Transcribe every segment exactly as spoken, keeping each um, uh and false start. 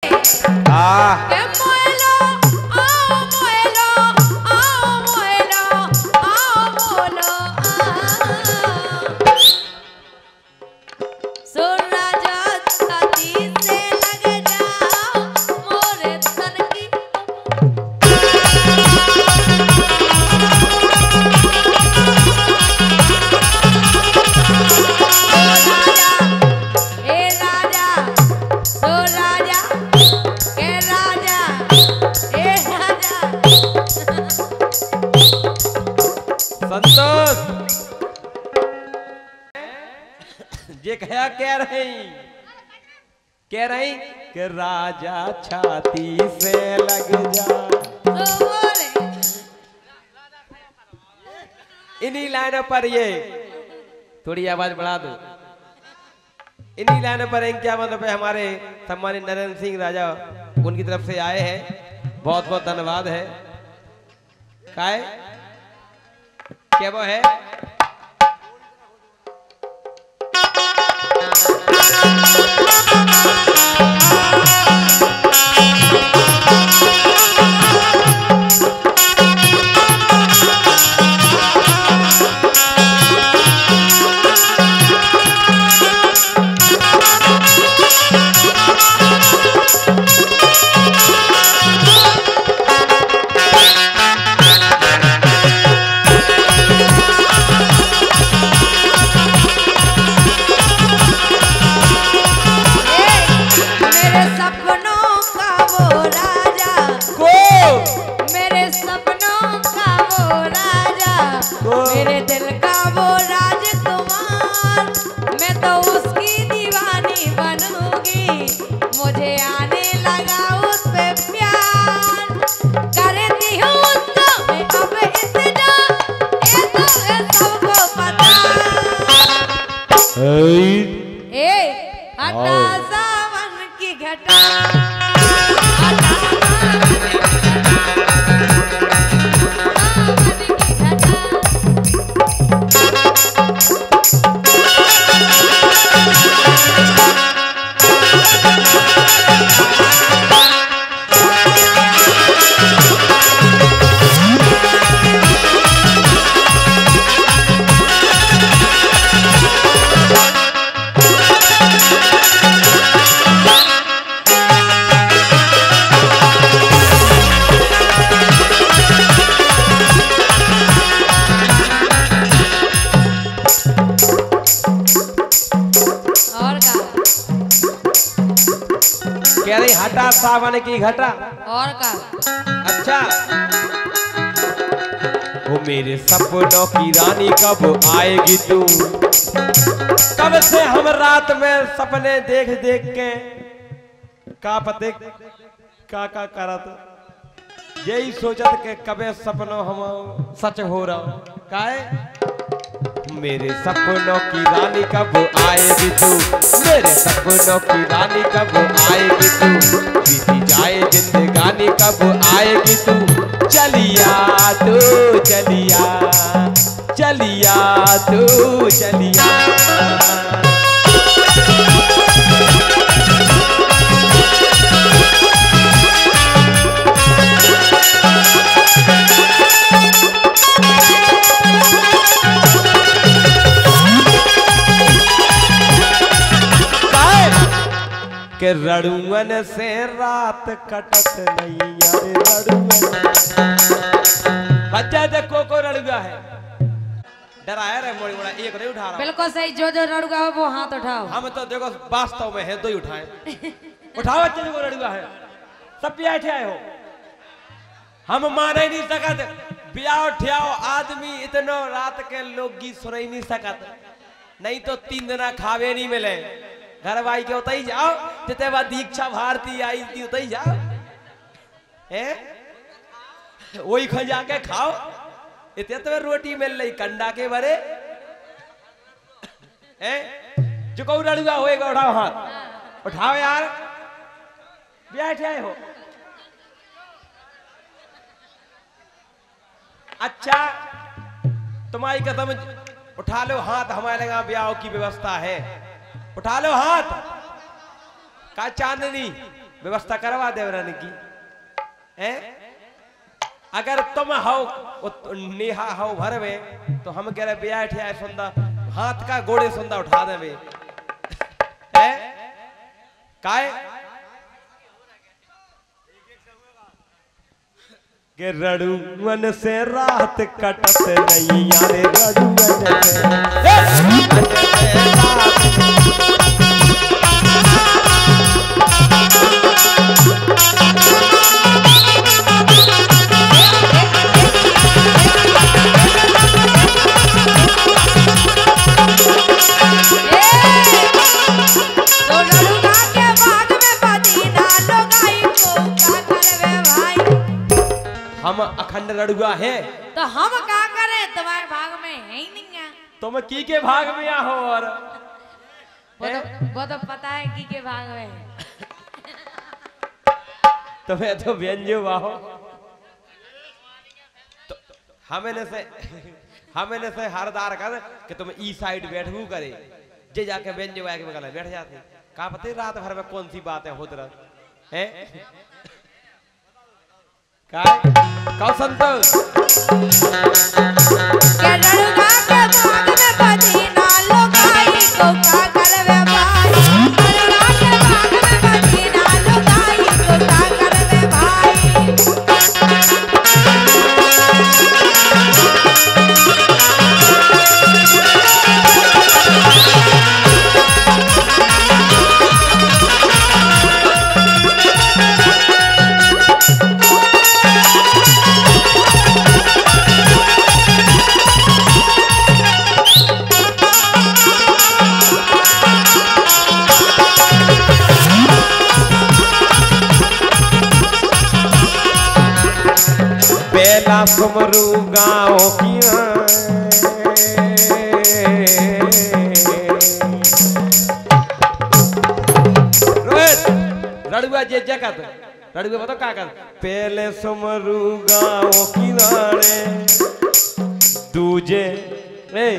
हाँ के मोएलो आओ मोएलो आओ मोएलो आओ मोलो सुन राजा छाती से लग जाओ मोरे तन की ए राजा सो राजा के राजा ए राजा संतोष ये कहा कह रहे कह रही कि राजा छाती से लग जा। सो बोले इन्हीं लाइनों पर ये थोड़ी आवाज बढ़ा दो। इन्हीं लाइनों पर क्या मतलब है हमारे सम्मानित नरेंद्र सिंह राजा उनकी तरफ से आए हैं। बहुत बहुत धन्यवाद है। काय क्या वो है मेरे सपनों का वो राजा को मेरे सपनों का वो राजा को मेरे दिल का वो राजकुमार मैं तो उसकी दीवानी बनूंगी मुझे आने लगा उस पे प्यार करती हूँ उसको मैं अब इतना ये तो है सबको पता ए हटा सावन की घटा हटा सावन की घटा और का कह रही हटा सावन की घटा। और का अच्छा वो मेरे सपनों की रानी कब आएगी तू। कब से हम रात में सपने देख देख के का पते का का करत यही सोचत के कबे सपनों हम सच हो रहा काहे मेरे सपनों की रानी कब आएगी तू। मेरे सपनों की रानी कब आएगी तू। बीती जाए जिंदगानी कब आएगी तू। चलिया तू चलिया चलिया तू चलिया। के रड़ुअन से रात कटत नहीं यार रड़ुअन बच्चा देखो को रड़ुआ है डराया रे मोड़ी मोड़ा एक नहीं उठा रहा। बिल्कुल सही जो जो रड़ुआ हो वो हाथ उठाओ। हम तो देखो वास्तव में है दो ही उठाए उठाओ बच्चे को रड़ुआ है सब बैठे आए हो हम मान ही नहीं सकते ब्याह ठियाओ आदमी इतनो रात के लोग गीत सुन ही नहीं सकते नहीं तो तीन दिन खावे नहीं मिले घर भाई के उतई जाओ जिते बाद दीक्षा भारती आई थी उतई जाओ हैं वही खा जाके खाओ इतने तो रोटी मिल रही कंडा के बरे हैं चुकौ रड़ुआ होएगा उठाओ हाथ उठाओ यार बैठे हो। अच्छा तुम्हारी कदम उठा लो हाथ हमारे यहाँ ब्याह की व्यवस्था है उठा लो हाथ का चांदनी व्यवस्था करवा देवरानी की हैं? अगर तुम हो नेहा हो भर में तो हम कह रहे ब्याह ठिया सुंदा हाथ का गोड़े सुंदा उठा देवे हैं? काय के रड़ुवन से रात कटत नहीं यारे रड़ुवन हम अखंड रड़ुआ है तो हम क्या करें, तुम्हारे भाग में है ही नहीं है। तुम की के भाग में आ हो और वो तो वो तो पता है की के भाग में है। तुम्हें तो व्यंजो बाहो तो हमें से हमें से हरदार कर कि तुम ई साइड बैठू करे जे जाके व्यंजो आके बगल बैठ जाते का पता रात भर में कौन सी बातें होत रह हैं? काय कौ संतोष के रड़ुआ के भाग में बधी ना लुगाई को का करवे भाई, रड़ुआ के भाग में बधी ना लुगाई को का करवे भाई। बेला सुमरू गाँव की रोहित रड़ुआ जे जगत रड़ुआ बताओ क्या कर पहले सुमरू गाँव की राणे दूजे रे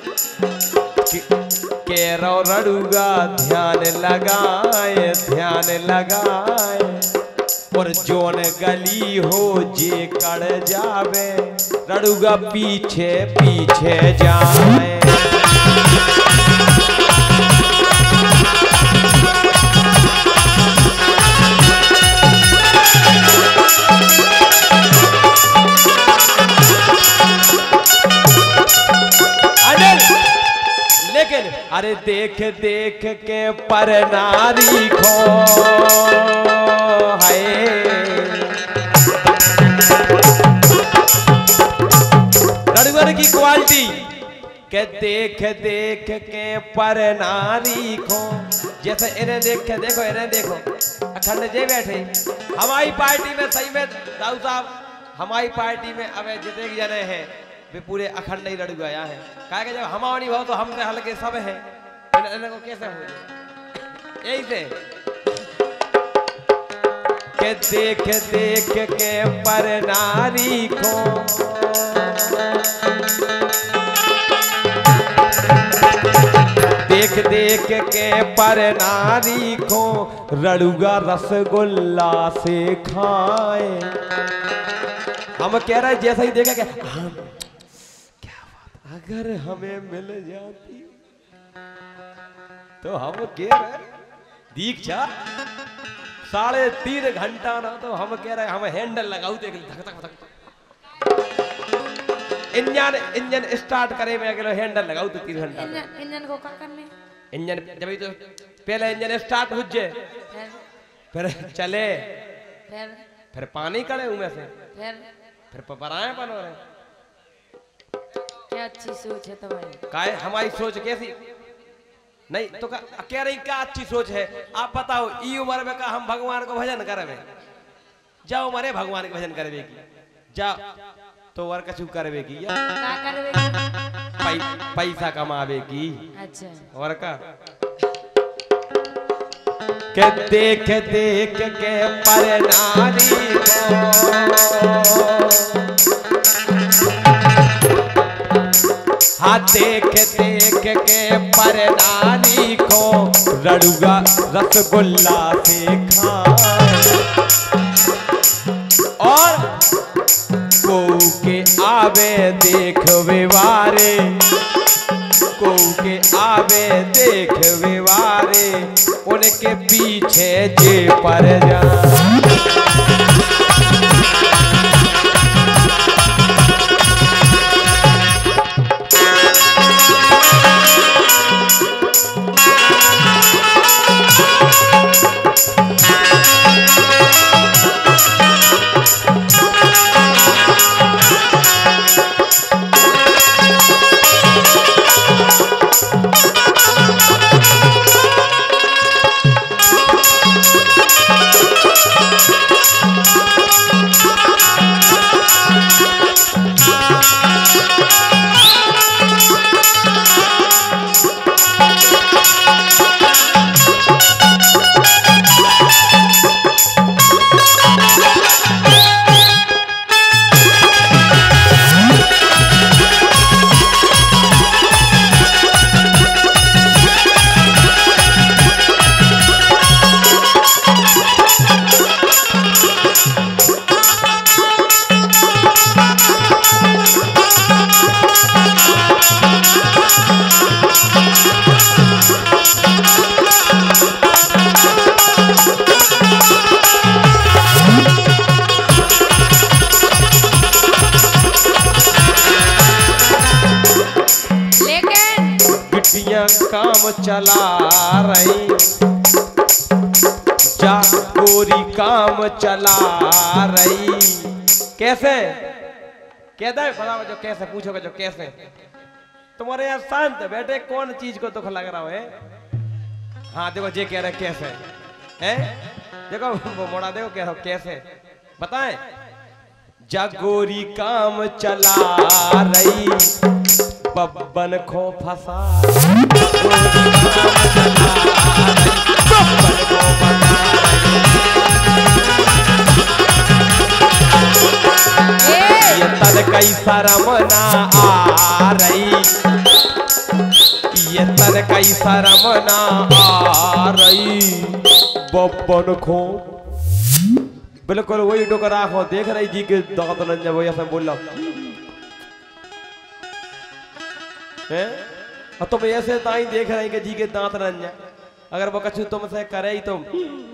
केरो रड़ुआ ध्यान लगाए ध्यान लगाए और जोन गली हो जे कड़ जावे रड़ुआ पीछे पीछे जाए। लेकिन अरे देख देख के पर नारी खो रड़ुअर की क्वालिटी के देख देख के पर नारी खो जैसे इन्हें देख के देखो इन्हें देखो अखंड जे बैठे हमारी पार्टी में सही में दाऊ साहब हमारी पार्टी में अब जितने जने हैं वे पूरे अखंड ही रड़ुआ आया है कहा जब हमारी भाव तो हमसे हल्के सब हैं इन्हें को कैसे हो यही से के देख देख के पर नारी को देख देख के पर नारी को रड़ुआ रसगुल्ला से खाए। हम कह रहे जैसा ही देखा कि हम क्या बात अगर हमें मिल जाती तो हम कह रहे दीक्षा साढ़े तीन घंटा ना तो हम कह रहे हम हैंडल लगाऊ देख धक धक धक इंजन इंजन स्टार्ट करे मैं अगर हैंडल लगाऊ तो तीन घंटा इंजन इंजन को क्या करने इंजन जब तो पहले इंजन स्टार्ट हो जाए फिर चले फिर फिर पानी कड़े उनमें से फिर फिर पराए बनो रहे क्या अच्छी सोच है तुम्हारी काय हमारी सोच कैसी नहीं तो कह रही क्या अच्छी सोच है आप बताओ ई उम्र में का हम भगवान को भजन करवे जाओ मरे भगवान के भजन करवे की जा तो वर कछु करवे की या क्या करवे पै, पैसा कमावे की अच्छा और का के देख देख के पर नारी को हाँ देख देख के पर नारी को खो रड़ुआ रसगुल्ला से खाए और को के आवे देख विवारे को के आवे देख विवारे उनके पीछे जे पर जा काम चला रही जा गोरी काम चला रही कैसे कहता है बताओ जो कैसे पूछोगे जो कैसे तुम्हारे यहाँ शांत बैठे कौन चीज को दुख लग रहा है। हाँ देखो जे कह रहे कैसे है देखो वो मोड़ा देखो कह रहा कैसे बताएं जागोरी काम चला रही बब्बन को फंसा ये तन कई शर्म ना आ रही ये तन कई शर्म ना आ रही बब्बन को बिल्कुल वही डोकर आंखों देख रही जी के दांत नंजा वही ऐसा बोल रहा है और तुम ऐसे ताई देख रहे कि जी के दांत नंजा अगर वो कछु तुमसे करे ही तुम